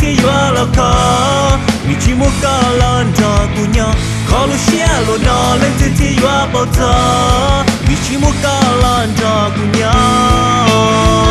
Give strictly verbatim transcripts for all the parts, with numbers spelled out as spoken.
thi yo lo khó vì chỉ muốn có lon cho cu nhau khó lu xia lu nó lên từ thi yo bao giờ vì chỉ muốn có lon cho cu nhau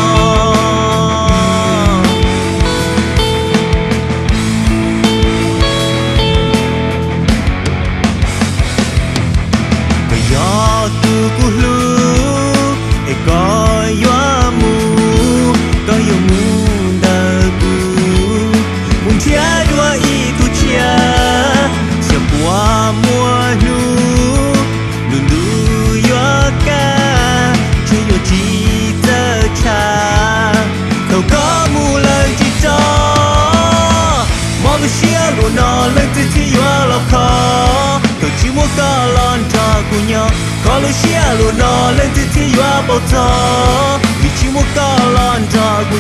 tu ku lu e ko yo mu ko yo mu da ku mun chia đua i tu chia se bua mua nu nu nu yo ka che yo chi ta cha đâu có mu lời chi cho mo lu xia lu no lên từ chi yo lo khó tôi chỉ muốn có lon cho cu nhau có lu xia lu nó lên từ thi yo bao giờ vì chỉ muốn có lon cho cu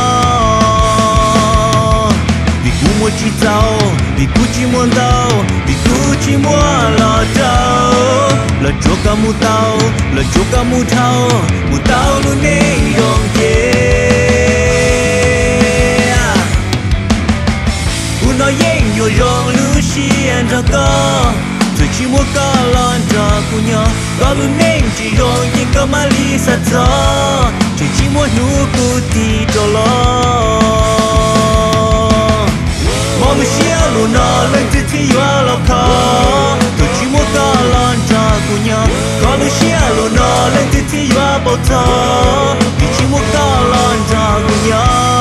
nhau vì cu muốn chỉ giàu vì cu chỉ muốn đâu vì cu chỉ muốn lo đâu lo chúa cả mu tao lo chúa cả mu thao mu tao luôn nên dòng yeah cu nói yên yo dòng lu xia cho có tôi chỉ muốn có lon cho cu nhau có luôn nên chỉ rồi nhưng có mà lý sát cho tôi chỉ muốn nụ cu thì cho lo mong muốn xia luôn nó lên từ thi yo lo khó tôi chỉ muốn có lon cho cu nhau có luôn xia luôn nó lên từ thi yo bao giờ tôi chỉ muốn có lon cho cu nhau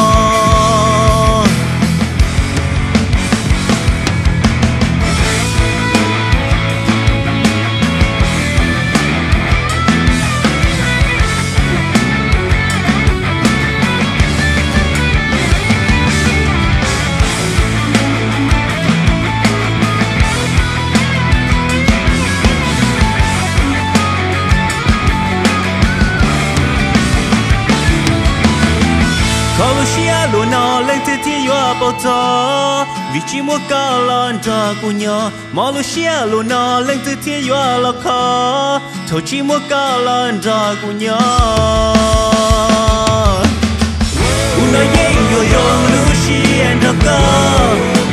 luôn nó lên từ thi yo bao giờ vì chỉ muốn có lon cho cu nhau mò lu xia luôn nó lên từ thi yo lo khó thôi chỉ muốn có lon cho cu nhau u nói yên yo yo lu xia nó có